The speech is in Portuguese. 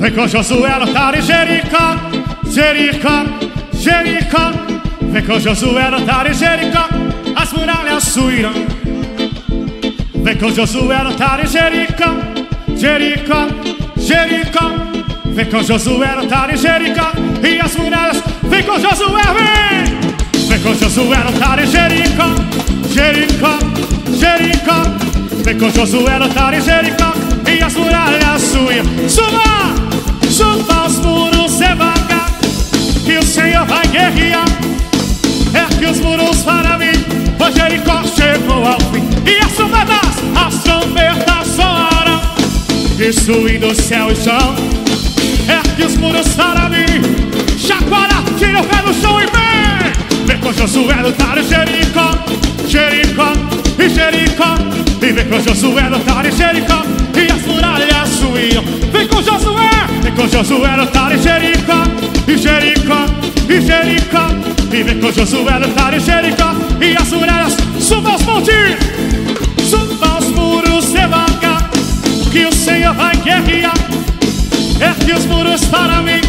Vem com Josué lutar em Jericó, Jericó, Jericó. Vem com Josué lutar em Jericó, as muralhas suirão. Vem com Josué lutar em Jericó, Jericó, Jericó. Vem com Josué lutar em Jericó e as muralhas. Vem com Josué, vem! Vem com Josué lutar em Jericó, Jericó, Jericó. Vem com Josué lutar em Jericó e as muralhas suiam. Suba! Suba os muros devagar, que o Senhor vai guerrear. Ergue os muros para mim, pois Jericó chegou ao fim. E as trombetas soaram, destruindo o céu e chão. Ergue os muros para mim, chacoalha, tira o pé do chão e vem! Vem com Josué lutar em Jericó, Jericó e Jericó. E vem com Josué lutar em Jericó e as muralhas suíam. Vem com Josué lutar em Jericó, e Jericó, e Jericó. E vem com Josué lutar em Jericó e as muralhas. Suba os montes, suba os muros devagar, que o Senhor vai guerrear. Ergue os muros para mim,